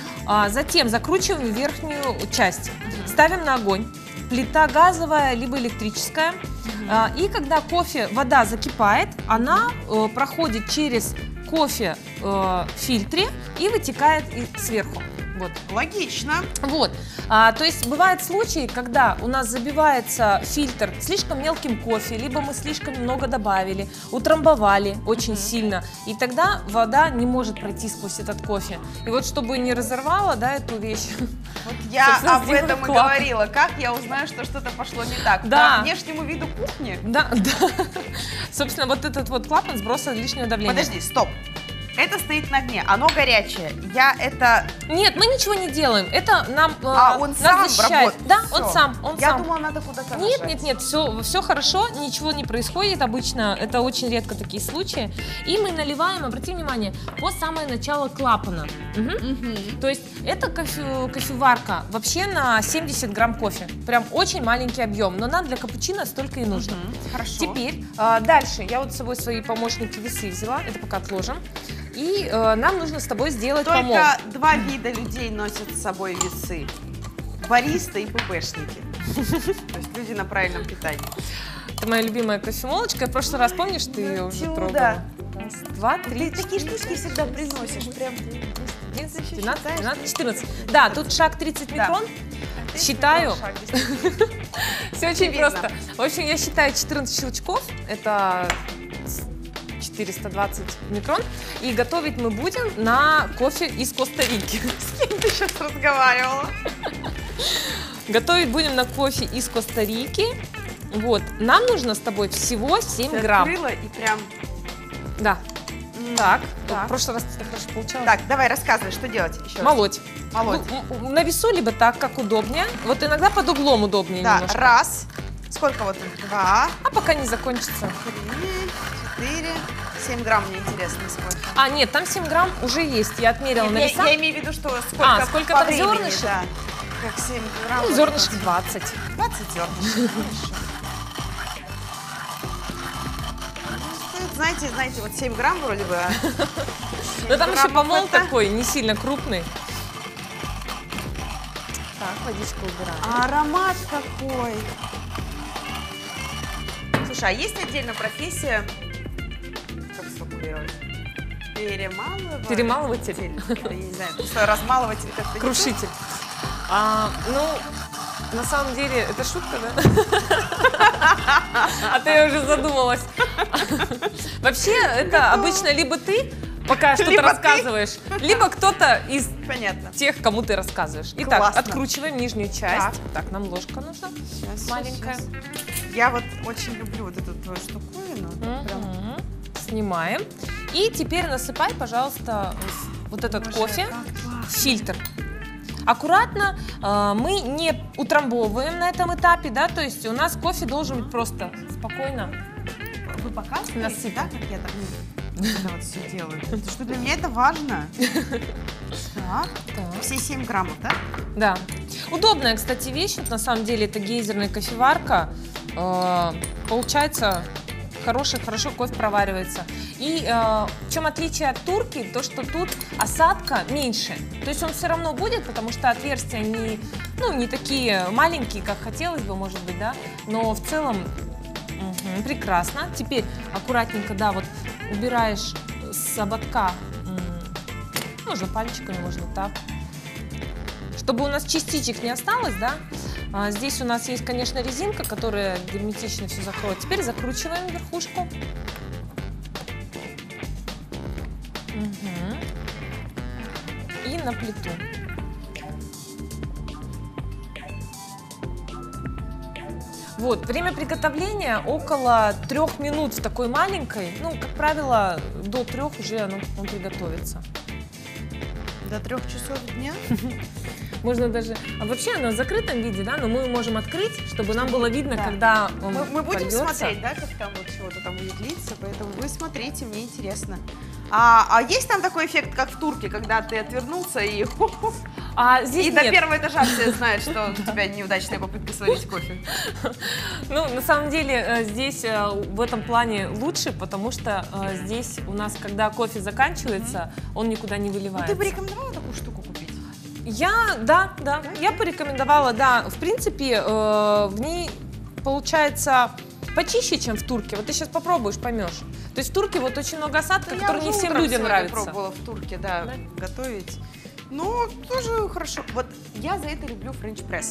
а, затем закручиваем верхнюю часть, ставим на огонь. Плита газовая либо электрическая. А, и когда кофе, вода закипает, она э, проходит через кофе э, в фильтре и вытекает и сверху. Вот. Логично. Вот. А, то есть бывают случаи, когда у нас забивается фильтр слишком мелким кофе, либо мы слишком много добавили, утрамбовали очень Мгм. сильно, и тогда вода не может пройти сквозь этот кофе. И вот чтобы не разорвало, да, эту вещь. Вот я Собственно, об сделаем этом и клапан. говорила. Как я узнаю, что что-то пошло не так? Да. По внешнему виду кухни? Да, да. Собственно, вот этот вот клапан сброса лишнего давления. Подожди, стоп. Это стоит на дне, оно горячее. Я это... Нет, мы ничего не делаем. Это нам э, А, он нас сам защищает. работает? Да, Всё. он сам, он Я сам. думала, надо куда-то Нет, нажать. нет, нет, все, все хорошо, ничего не происходит обычно, это очень редко такие случаи. И мы наливаем, обрати внимание, по самое начало клапана. Мгм. Мгм. То есть это кофе, кофеварка вообще на семьдесят грамм кофе. Прям очень маленький объем, но нам для капучино столько и нужно. Мгм. Хорошо. Теперь а, дальше я вот с собой свои помощники весы взяла, это пока отложим. И э, нам нужно с тобой сделать Только помол. два вида людей носят с собой весы. Бариста и ППшники. То есть люди на правильном питании. Это моя любимая кофемолочка. Я в прошлый раз, помнишь, ты ее уже Чудо. трогала? Раз, два, три, Ты такие четыре, штучки всегда приносишь. Прям одиннадцать, Ты двенадцать, считаешь? тринадцать, четырнадцать. Да, тут шаг тридцать Да. микрон. Считаю. шаг, действительно. Все очень Видно. просто. В общем, я считаю четырнадцать щелчков. Это четыреста двадцать микрон. И готовить мы будем на кофе из Коста-Рики. С кем ты сейчас разговаривала? Готовить будем на кофе из Коста-Рики. Вот. Нам нужно с тобой всего семь Ты грамм. открыла и прям... Да. Так, Так. в прошлый раз это хорошо получалось. Так, давай рассказывай, что делать еще раз. Молоть. Молоть. Ну, на весу, либо так, как удобнее. Вот иногда под углом удобнее Да, немножко. раз. Сколько вот? Два, А пока не закончится. три, четыре, семь грамм, мне интересно, сколько. А, нет, там семь грамм уже есть. Я отмерила на я, весах. я имею в виду, что сколько, А, сколько по там времени, зернышек? да. Как семь грамм. Ну, зернышек двадцать. двадцать зернышек. Хорошо. Ну, знаете, знаете, вот семь грамм вроде бы. а Но там еще граммов помол это- такой, не сильно крупный. Так, водичку убираем. А аромат какой. Слушай, а есть отдельно профессия, как сформулировать? Перемалыватель? Перемалыватель. Я не знаю, что размалыватель как-то не Крушитель. А, ну, на самом деле, это шутка, да? А то я уже задумалась. Вообще, это обычно либо ты, пока что-то Либо ты. рассказываешь, либо кто-то из то. Понятно. тех, кому ты рассказываешь. Итак, Классно. откручиваем нижнюю часть. Так, нам ложка нужна. Сейчас, Маленькая. сейчас, сейчас. Я вот очень люблю вот эту твою штуковину. Вот прям. Мгм. Снимаем. И теперь насыпай, пожалуйста, вот этот Боже, кофе как классно. в фильтр. Аккуратно, э, мы не утрамбовываем на этом этапе, да, то есть у нас кофе должен быть просто спокойно. Вы показываете, Насыпать. да, как я там это вот все делаю? Потому что для меня это важно. Так, Так. все семь граммов, да? Да. Удобная, кстати, вещь. Вот на самом деле это гейзерная кофеварка. Э, получается, хороший, хорошо кофе проваривается. И э, в чем отличие от турки, то что тут осадка меньше. То есть он все равно будет, потому что отверстия не, ну, не такие маленькие, как хотелось бы, может быть, да. Но в целом мгм, прекрасно. Теперь аккуратненько, да, вот убираешь с ободка, м, можно пальчиками, можно так. Чтобы у нас частичек не осталось, да, а, здесь у нас есть, конечно, резинка, которая герметично все закроет. Теперь закручиваем верхушку. Мгм. И на плиту. Вот, время приготовления около трех минут в такой маленькой. Ну, как правило, до трех уже оно, он приготовится. До трех часов дня? Можно даже... А вообще оно в закрытом виде, да, но мы можем открыть, чтобы нам было видно, Да. когда он Мы, мы будем польется. смотреть, да, как там вот чего-то там будет литься, поэтому вы смотрите, мне интересно. А, а есть там такой эффект, как в турке, когда ты отвернулся и, А здесь и до нет. первого этажа все знают, что у тебя неудачная попытка сварить кофе? Ну, на самом деле, э, здесь э, в этом плане лучше, потому что э, здесь у нас, когда кофе заканчивается, он никуда не Ну, выливается. ты бы рекомендовала такую штуку купить? Я, да, да, я порекомендовала, да. В принципе, э, в ней получается почище, чем в турке. Вот ты сейчас попробуешь, поймешь. То есть в турке вот очень много осадка, Я который не уже всем утром людям сегодня нравится. пробовала в турке, да, Да? готовить. Ну, тоже хорошо. Вот я за это люблю френч-пресс.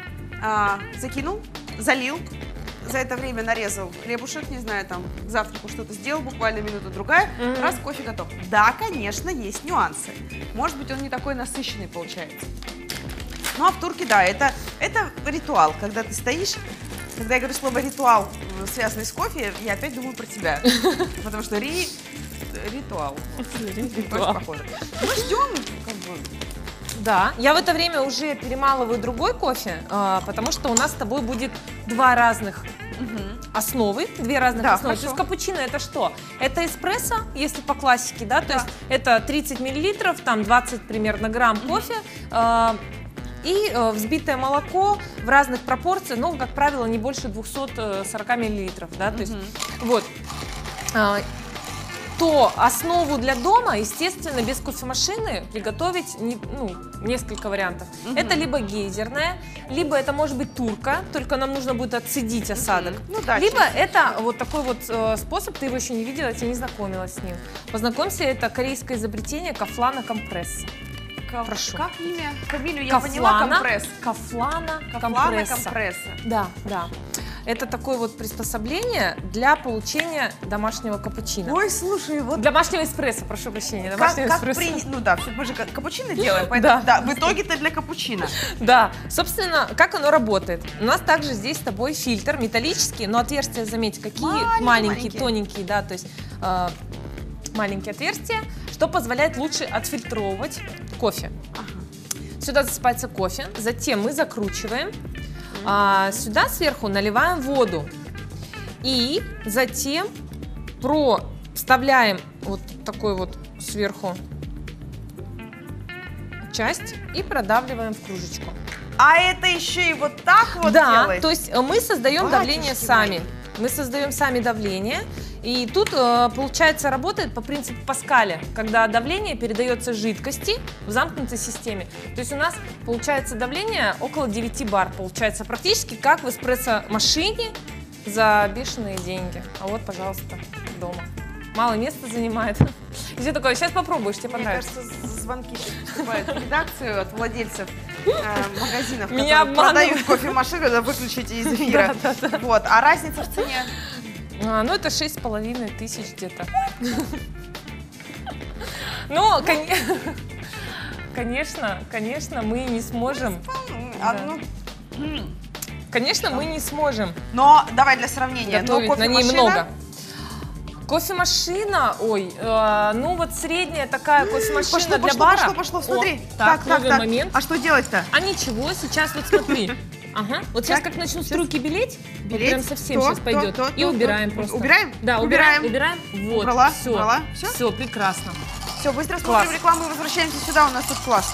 А, закинул, залил, за это время нарезал хлебушек, не знаю, там, к завтраку что-то сделал, буквально минута-другая, Мгм. раз, кофе готов. Да, конечно, есть нюансы. Может быть, он не такой насыщенный получается. Ну, а в турке, да, это, это ритуал, когда ты стоишь. Когда я говорю слово «ритуал», э, связанный с кофе, я опять думаю про тебя. Потому что ри... ритуал. Ритуал. Очень похоже. Мы ждем, как бы. Да, я в это время уже перемалываю другой кофе, а, потому что у нас с тобой будет два разных основы, две разных Да, основы. То есть хорошо. капучино это что? Это эспрессо, если по классике, да, то Да. есть это тридцать миллилитров, там двадцать примерно грамм кофе, а, и э, взбитое молоко в разных пропорциях, ну, как правило, не больше двухсот сорока миллилитров, да, то есть Мгм. вот. А, то основу для дома, естественно, без кофемашины приготовить не- ну, несколько вариантов. Мгм. Это либо гейзерная, либо это может быть турка, только нам нужно будет отцедить осадок. Ну да, Либо честно. это вот такой вот э, способ, ты его еще не видела, я тебя не знакомилась с ним. Познакомься, это корейское изобретение Кафлана компресс. Ка- прошу. Как имя? Фамилию я поняла, Кафлана, компресс. Кафлана Кафлана компресса. компресса. Да, да. Это такое вот приспособление для получения домашнего капучино. Ой, слушай, вот Домашнего эспрессо, прошу прощения. как, Домашнего как эспрессо. при- Ну да, мы же ка- капучино делаем, поэтому Да. да, в итоге-то для капучино. Да, собственно, как оно работает? У нас также здесь с тобой фильтр металлический, но отверстия, заметь, какие Маленькие, маленькие, маленькие. тоненькие, да, то есть э, маленькие отверстия, что позволяет лучше отфильтровывать кофе. Сюда засыпается кофе, затем мы закручиваем, а, сюда сверху наливаем воду и затем про вставляем вот такой вот сверху часть и продавливаем в кружечку. А это еще и вот так вот Да, делает? то есть мы создаем Батюшки давление мои. сами. Мы создаем сами давление. И тут, э, получается, работает по принципу Паскаля, когда давление передается жидкости в замкнутой системе. То есть у нас получается давление около девяти бар. Получается практически как в эспрессо-машине за бешеные деньги. А вот, пожалуйста, дома. Мало места занимает. И все такое, сейчас попробуешь, тебе Мне понравится. кажется, звонки поступают в редакцию от владельцев э, магазинов, Меня которые продают обманывают. кофемашину, да выключите из мира. Да, да, да. Вот. А разница в цене? А, ну, это шесть с половиной тысяч где-то. Но, кон- конечно, конечно, мы не сможем. А, Да. ну, м. Конечно, мы не сможем Но давай для сравнения. Но готовить на ней кофемашина- много. Кофемашина, ой, э, ну вот средняя такая кофемашина Пошло, для пошло, бара. пошло, пошло, смотри. О, так, ловим момент. А что делать-то? А ничего, сейчас вот смотри. Ага. Вот сейчас Так, как начнут сейчас. струйки белеть, вот Белеть, прям совсем то, сейчас пойдет. то, то, И то, убираем то. просто. Убираем? Да, убираем, Убираем. убираем. Вот, Убрала, все, убрала. Всё? все, прекрасно. Все, быстро Класс. смотрим рекламу и возвращаемся сюда. У нас тут класс.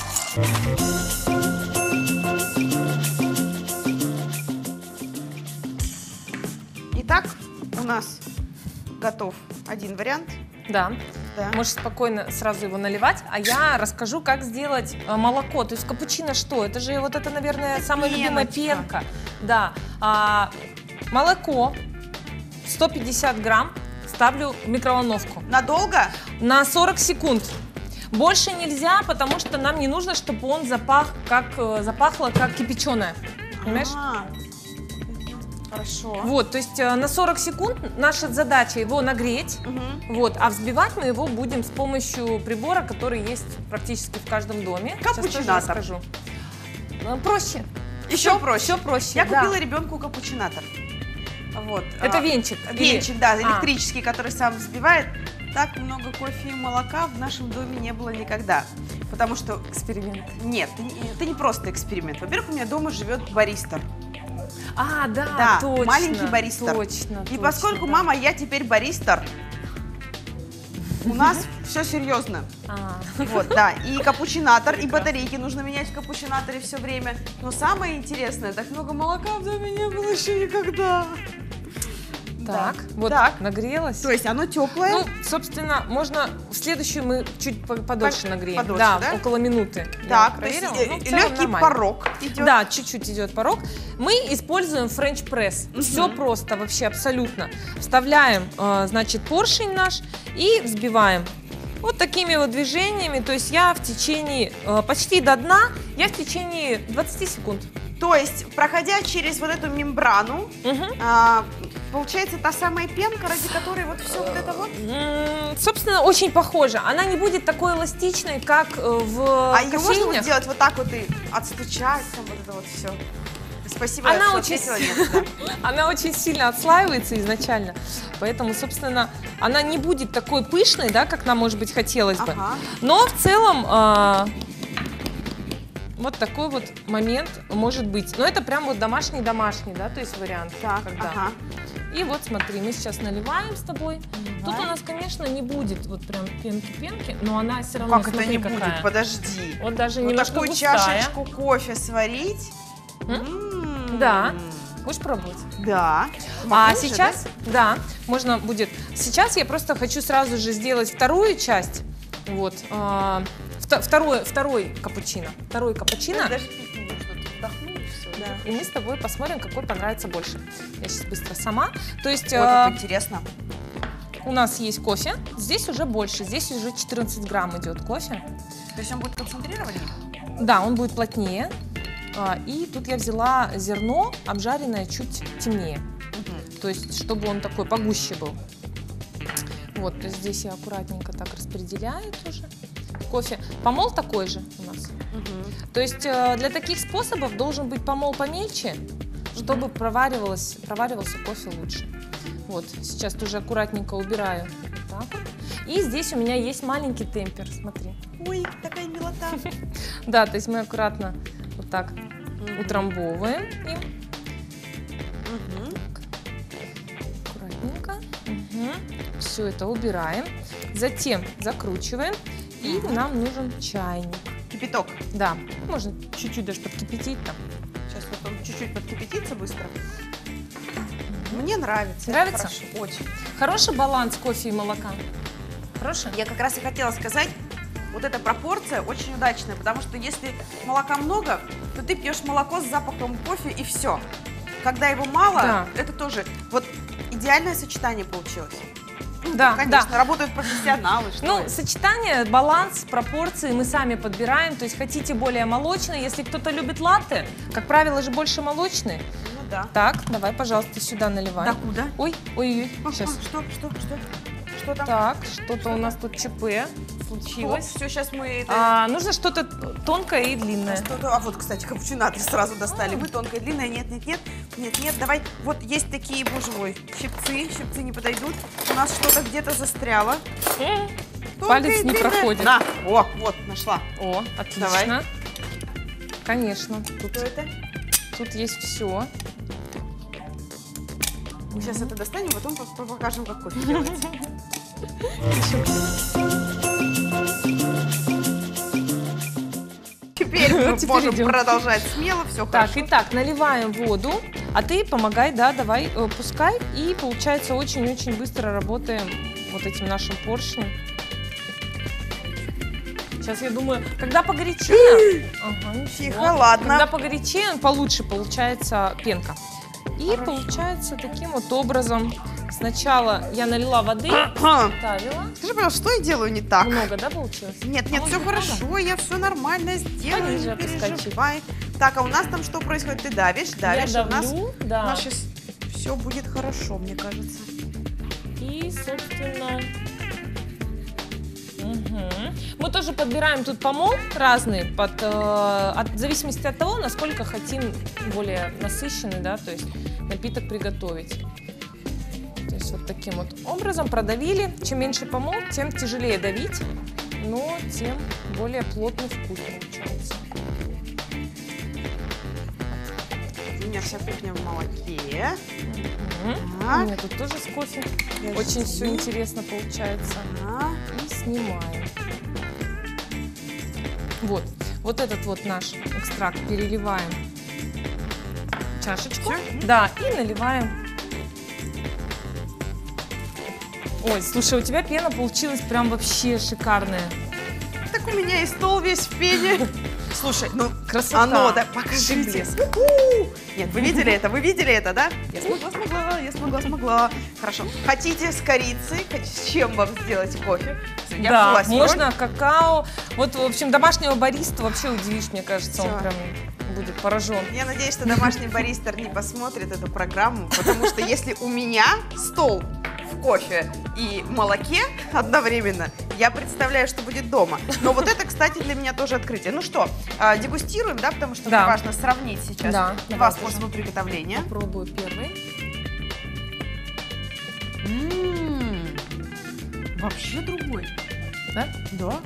Итак, у нас готов один вариант. Да. Да. Можешь спокойно сразу его наливать, а я расскажу, как сделать э, молоко. То есть капучино что? Это же вот это, наверное, самая любимая пеночка. пенка. Да. А, молоко сто пятьдесят грамм ставлю в микроволновку Надолго? на сорок секунд. Больше нельзя, потому что нам не нужно, чтобы он запах, как, э, запахло как кипяченое. Понимаешь? А, хорошо. Вот, то есть э, на сорок секунд наша задача его нагреть. Мгм. Вот, а взбивать мы его будем с помощью прибора, который есть практически в каждом доме. Сейчас тоже Капучинатор. расскажу. Э, Проще. Еще Всё- проще. всё проще, Я да. купила ребенку капучинатор. Вот. Это а, венчик? Венчик, или- да, А, электрический, который сам взбивает. Так много кофе и молока в нашем доме не было никогда. Потому что, эксперимент. нет, это не- это не просто эксперимент. Во-первых, у меня дома живет баристер. А, да, Да, точно. маленький баристер. Точно, И точно, поскольку, да. мама, я теперь баристер, у нас все серьезно. А. Вот, да, и капучинатор, и батарейки нужно менять в капучинаторе все время. Но самое интересное, так много молока в доме не было еще никогда. Так, Да. вот Так. нагрелось. То есть оно теплое. Ну, собственно, можно в следующую мы чуть по- подольше По- нагреем. подольше, да, да? около минуты. Так, Я то есть проверила. Ну, в целом легкий нормально. порог идет. Да, чуть-чуть идет порог. Мы используем френч пресс. Все просто, вообще абсолютно. Вставляем, э, значит, поршень наш и взбиваем. Вот такими вот движениями. То есть я в течение э, почти до дна, я в течение двадцати секунд. То есть, проходя через вот эту мембрану, Мгм. а, получается та самая пенка, ради которой вот все вот это вот. М, Собственно, очень похоже. Она не будет такой эластичной, как э, в А ее можно вот кофейнях. сделать вот так вот и отстучать, там вот это вот все. Спасибо, Она я всё очень, ответила, нет, да. она очень сильно отслаивается изначально, поэтому, собственно, она не будет такой пышной, да, как нам, может быть, хотелось бы. Ага. Но в целом а, вот такой вот момент может быть. Но это прям вот домашний-домашний, да, то есть вариант. Так, когда. ага. И вот смотри, мы сейчас наливаем с тобой. Тут у нас, конечно, не будет вот прям пенки-пенки, но она все равно, Как это смотри, не какая. будет? Подожди. Вот даже Вот немножко такую густая. чашечку кофе сварить. М? М. Да. Будешь пробовать? Да. А Могу уже, сейчас, да? можно будет. Сейчас я просто хочу сразу же сделать вторую часть. Вот. а, вто- второй, второй капучино. Второй да? капучино. Даже пить не нужно, тут вдохнул и все. Да. И мы с тобой посмотрим, какой понравится больше. Я сейчас быстро сама. То есть Ой, а, как интересно. у нас есть кофе. Здесь уже больше. Здесь уже четырнадцать грамм идет кофе. То есть он будет концентрированнее? Да, он будет плотнее. А, и тут я взяла зерно, обжаренное чуть темнее. Мгм. То есть, чтобы он такой погуще был. Вот, то есть здесь я аккуратненько так распределяю тоже. Кофе. Помол такой же у нас. Мгм. То есть э, для таких способов должен быть помол помельче, чтобы проваривалось, проваривался кофе лучше. Вот, сейчас тоже аккуратненько убираю. Вот так вот. И здесь у меня есть маленький темпер, смотри. Ой, такая милота. Да, то есть мы аккуратно вот так утрамбовываем им. Аккуратненько. Все это убираем. Затем закручиваем. И нам нужен чайник. Кипяток. Да, можно чуть-чуть даже подкипятить там. Сейчас вот он чуть-чуть подкипятится быстро. Мне нравится. Нравится? Хорошо, очень. Хороший баланс кофе и молока. Хороший? Я как раз и хотела сказать, вот эта пропорция очень удачная, потому что если молока много, то ты пьешь молоко с запахом кофе и все. Когда его мало, Да. это тоже вот идеальное сочетание получилось. Да, Конечно, да. работают профессионалы. Что Ну, это? сочетание, баланс, пропорции мы сами подбираем. То есть хотите более молочное, если кто-то любит латте, как правило же больше молочные. Ну да. Так, давай, пожалуйста, сюда наливай. Да куда? Ой, ой, ой, сейчас. Что, что, что? Что там? Так, что-то у нас тут ЧП случилось. Все, сейчас мы это... А, нужно что-то тонкое и длинное. Что-то- а вот, кстати, капучинатор сразу достали. Мы тонкое, длинное, нет, нет, нет, нет, нет, давай. Вот есть такие, боже мой, щипцы, щипцы не подойдут. У нас что-то где-то застряло. М, Тонкое Палец и не длинное. проходит. На, о, вот, нашла. О, отлично. Давай. Конечно, тут, Что это? тут есть все. Мы сейчас это достанем, потом по- покажем, как кофе делается. Теперь мы Вот теперь можем идем. продолжать смело, все Так, хорошо. итак, наливаем воду, а ты помогай, да, давай, э, пускай. И получается очень-очень быстро работаем вот этим нашим поршнем. Сейчас я думаю, когда погорячее, ага, ничего. Тихо, ладно. Когда погорячее, получше получается пенка. И Хорошо. получается таким вот образом. Сначала я налила воды, Ага. ставила. Скажи, пожалуйста, что я делаю не так? Много, да, получилось? Нет, А нет, может все быть, много? хорошо, я все нормально сделаю, Пониже не опускай чуть. переживай. Так, а у нас там что происходит? Ты давишь, давишь, Я и у нас, давлю, у да. нас сейчас все будет хорошо, мне кажется. И, собственно, мгм. мы тоже подбираем тут помол разный, под, э, от, в зависимости от того, насколько хотим более насыщенный, да, то есть напиток приготовить. То есть вот таким вот образом продавили. Чем меньше помол, тем тяжелее давить, но тем более плотный вкус получается. У меня вся кухня в молоке. Мгм. Так. У меня тут тоже с кофе. Подожди. Очень все интересно получается. А, И снимаем. Вот, вот этот вот наш экстракт переливаем в чашечку. Всё? Да, и наливаем. Ой, слушай, у тебя пена получилась прям вообще шикарная. Так у меня и стол весь в пене. Слушай, ну Красота. оно, да, покажите. Блеск. У-у! Нет, вы видели это, вы видели это, да? Я смогла, смогла, я смогла, смогла. Хорошо. Хотите с корицей? Хотите, с чем вам сделать кофе? Всё, я Да, вжилась в роль. можно какао. Вот, в общем, домашнего бариста вообще удивишь, мне кажется, он Всё. прям будет поражен. Я надеюсь, что домашний баристер не посмотрит эту программу, потому что если у меня стол в кофе и молоке одновременно, я представляю, что будет дома. Но вот это, кстати, для меня тоже открытие. Ну что, а, дегустируем, да, потому что Да. мне важно сравнить сейчас Да, два давай способа приготовления. Попробую первый. М, Вообще другой. Да? Да.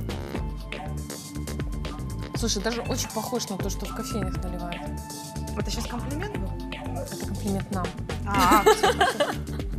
Слушай, даже очень похож на то, что в кофейнях наливают. Это сейчас комплимент был? Это комплимент нам. А, всё, всё.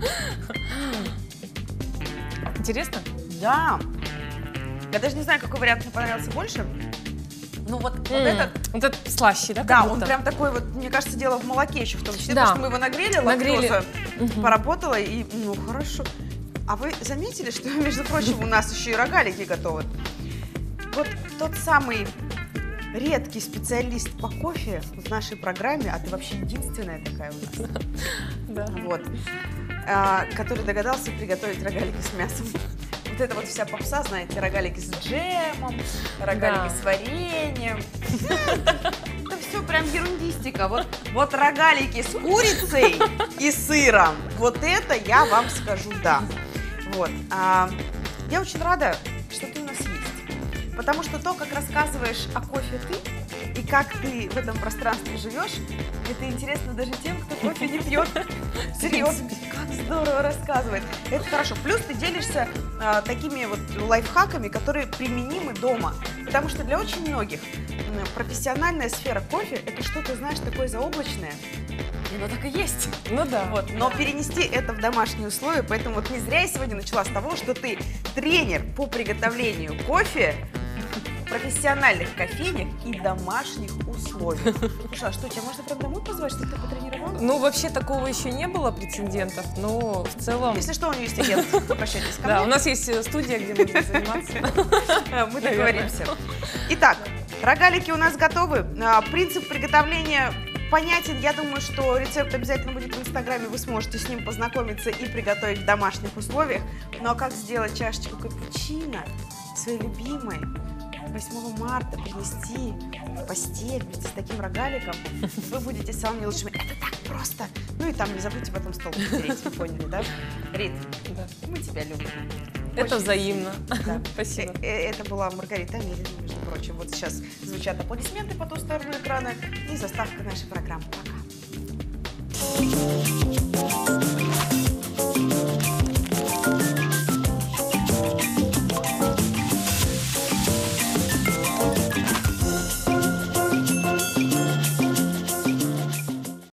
Интересно? Да. Я даже не знаю, какой вариант мне понравился больше. Ну вот, вот М, этот. Вот этот слаще, да? Да, как он будто? прям такой вот, мне кажется, дело в молоке еще в том числе, Да. потому что мы его нагрели, Нагрели. лактоза Мгм. поработала, и, ну, хорошо. А вы заметили, что, между прочим, у нас еще и рогалики готовы? Вот тот самый редкий специалист по кофе в нашей программе, а ты вообще единственная такая у нас, Да. вот, а, который догадался приготовить рогалики с мясом. Вот это вот вся попса, знаете, рогалики с джемом, рогалики Да. с вареньем. Это все прям ерундистика. Вот, вот рогалики с курицей и сыром. Вот это я вам скажу да. Вот. А, я очень рада, что ты у нас есть. Потому что то, как рассказываешь о кофе ты, и как ты в этом пространстве живешь, это интересно даже тем, кто кофе не пьет. Серьезно, как здорово рассказывает. Это хорошо. Плюс ты делишься а, такими вот лайфхаками, которые применимы дома. Потому что для очень многих м, профессиональная сфера кофе – это что-то, знаешь, такое заоблачное. И оно так и есть. Ну да. Вот. Но перенести это в домашние условия, поэтому вот не зря я сегодня начала с того, что ты тренер по приготовлению кофе в профессиональных кофейнях и домашних условиях. Слушай, а что, тебя можно прям домой позвать, чтобы ты потренировала? Ну, вообще такого еще не было прецедентов, но в целом... Если что, у нее есть агент, обращайтесь ко мне. Да, у нас есть э, студия, где можно заниматься. Мы договоримся. Итак, рогалики у нас готовы. А, Принцип приготовления понятен. Я думаю, что рецепт обязательно будет в Инстаграме. Вы сможете с ним познакомиться и приготовить в домашних условиях. Ну а как сделать чашечку капучино своей любимой восьмого марта принести в постель вместе с таким рогаликом, вы будете самыми лучшими. Это так просто. Ну и там не забудьте потом стол потереть, вы поняли, да? Рит, Да. мы тебя любим. Это Очень взаимно. Да. Спасибо. Э, э, Это была Маргарита Амелина, между прочим. Вот сейчас звучат аплодисменты по ту сторону экрана и заставка нашей программы. Пока.